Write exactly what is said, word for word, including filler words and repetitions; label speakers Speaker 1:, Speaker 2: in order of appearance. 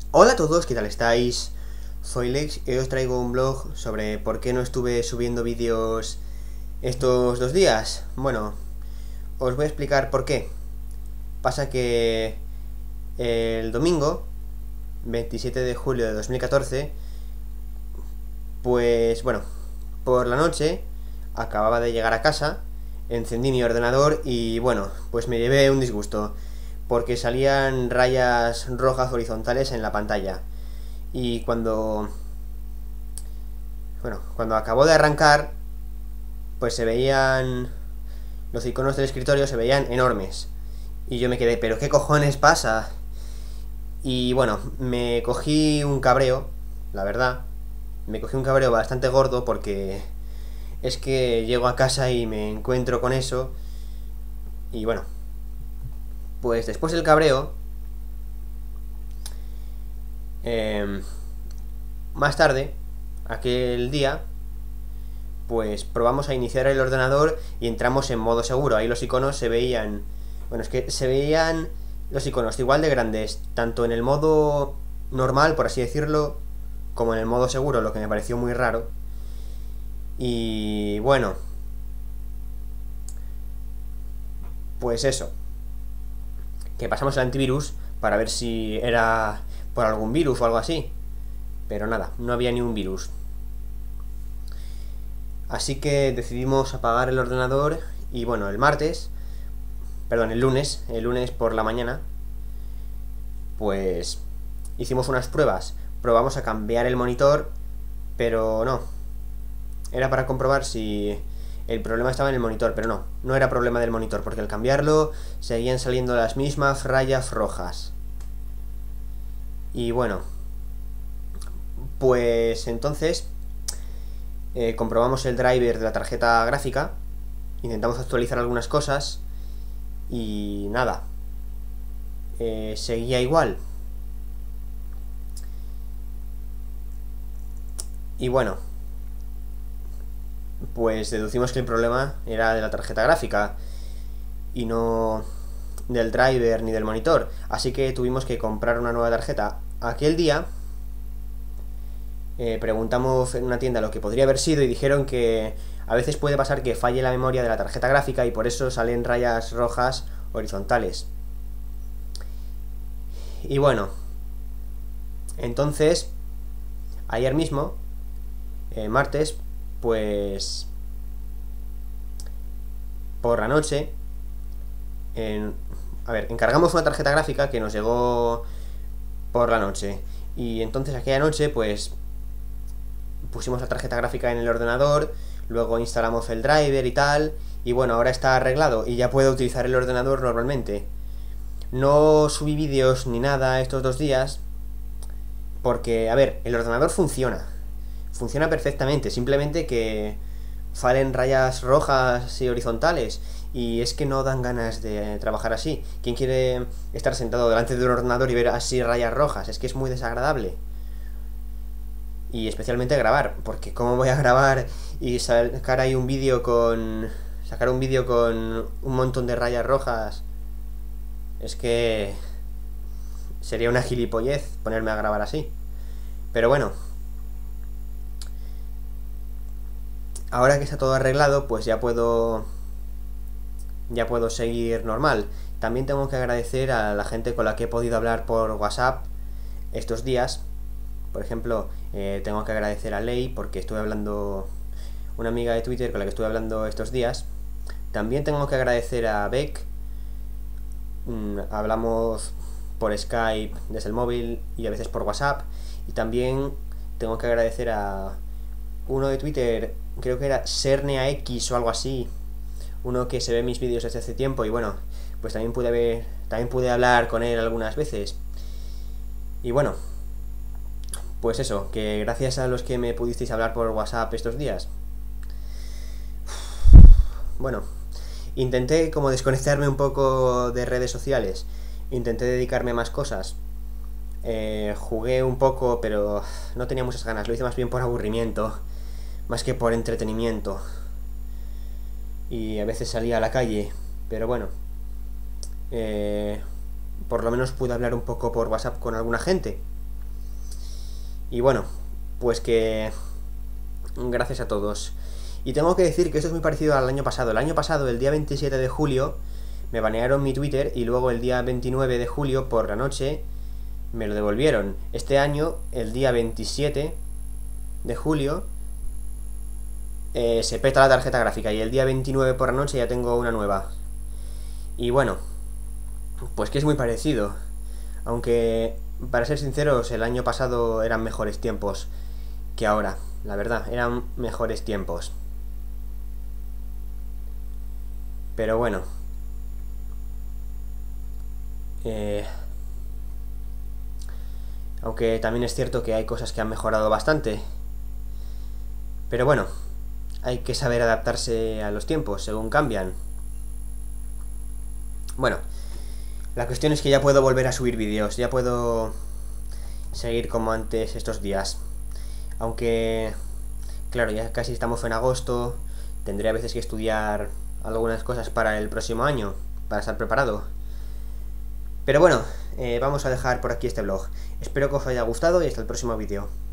Speaker 1: Hola a todos, ¿qué tal estáis? Soy Lex y hoy os traigo un blog sobre por qué no estuve subiendo vídeos estos dos días. Bueno, os voy a explicar por qué. Pasa que el domingo, veintisiete de julio de dos mil catorce, pues bueno, por la noche acababa de llegar a casa, encendí mi ordenador y bueno, pues me llevé un disgusto, porque salían rayas rojas horizontales en la pantalla. Y cuando Bueno, cuando acabó de arrancar, pues se veían... Los iconos del escritorio se veían enormes. Y yo me quedé, ¿pero qué cojones pasa? Y bueno, me cogí un cabreo, la verdad. Me cogí un cabreo bastante gordo porque es que llego a casa y me encuentro con eso. Y bueno, pues después del cabreo, eh, más tarde, aquel día, pues probamos a iniciar el ordenador y entramos en modo seguro. Ahí los iconos se veían... Bueno, es que se veían los iconos igual de grandes, tanto en el modo normal, por así decirlo, como en el modo seguro, lo que me pareció muy raro. Y bueno, pues eso, que pasamos el antivirus para ver si era por algún virus o algo así. Pero nada, no había ni un virus. Así que decidimos apagar el ordenador y bueno, el martes, perdón, el lunes, el lunes por la mañana, pues hicimos unas pruebas. Probamos a cambiar el monitor, pero no. Era para comprobar si el problema estaba en el monitor, pero no, no era problema del monitor, porque al cambiarlo seguían saliendo las mismas rayas rojas. Y bueno, pues entonces eh, comprobamos el driver de la tarjeta gráfica, intentamos actualizar algunas cosas y nada, eh, seguía igual. Y bueno, pues deducimos que el problema era de la tarjeta gráfica y no del driver ni del monitor, así que tuvimos que comprar una nueva tarjeta. Aquel día eh, preguntamos en una tienda lo que podría haber sido y dijeron que a veces puede pasar que falle la memoria de la tarjeta gráfica y por eso salen rayas rojas horizontales. Y bueno, entonces ayer mismo, eh, martes, pues por la noche, en, a ver, encargamos una tarjeta gráfica que nos llegó por la noche. Y entonces aquella noche, pues pusimos la tarjeta gráfica en el ordenador, luego instalamos el driver y tal, y bueno, ahora está arreglado y ya puedo utilizar el ordenador normalmente. No subí vídeos ni nada estos dos días, porque, a ver, el ordenador funciona. Funciona perfectamente, simplemente que salen rayas rojas y horizontales. Y es que no dan ganas de trabajar así. ¿Quién quiere estar sentado delante de un ordenador y ver así rayas rojas? Es que es muy desagradable. Y especialmente grabar, porque ¿cómo voy a grabar y sacar ahí un vídeo con... sacar un vídeo con un montón de rayas rojas? Es que... sería una gilipollez ponerme a grabar así. Pero bueno, ahora que está todo arreglado, pues ya puedo... ya puedo seguir normal. También tengo que agradecer a la gente con la que he podido hablar por WhatsApp estos días. Por ejemplo, eh, tengo que agradecer a Ley porque estuve hablando... una amiga de Twitter con la que estuve hablando estos días. También tengo que agradecer a Beck. Mm, hablamos por Skype desde el móvil y a veces por WhatsApp. Y también tengo que agradecer a uno de Twitter, creo que era SerneaX o algo así, uno que se ve mis vídeos desde hace tiempo y bueno, pues también pude ver, también pude hablar con él algunas veces. Y bueno, pues eso, que gracias a los que me pudisteis hablar por WhatsApp estos días. Bueno, intenté como desconectarme un poco de redes sociales, intenté dedicarme a más cosas. Eh, jugué un poco, pero no tenía muchas ganas, lo hice más bien por aburrimiento, más que por entretenimiento. Y a veces salía a la calle, pero bueno, eh, por lo menos pude hablar un poco por WhatsApp con alguna gente. Y bueno, pues que gracias a todos. Y tengo que decir que esto es muy parecido al año pasado. El año pasado, el día veintisiete de julio, me banearon mi Twitter y luego el día veintinueve de julio por la noche me lo devolvieron. Este año, el día veintisiete de julio, eh, se peta la tarjeta gráfica y el día veintinueve por la noche ya tengo una nueva. Y bueno, pues que es muy parecido. Aunque, para ser sinceros, el año pasado eran mejores tiempos que ahora. La verdad, eran mejores tiempos. Pero bueno. Eh, aunque también es cierto que hay cosas que han mejorado bastante. Pero bueno, hay que saber adaptarse a los tiempos según cambian. Bueno, la cuestión es que ya puedo volver a subir vídeos, ya puedo seguir como antes estos días. Aunque, claro, ya casi estamos en agosto, tendré a veces que estudiar algunas cosas para el próximo año, para estar preparado. Pero bueno, eh, vamos a dejar por aquí este vlog. Espero que os haya gustado y hasta el próximo vídeo.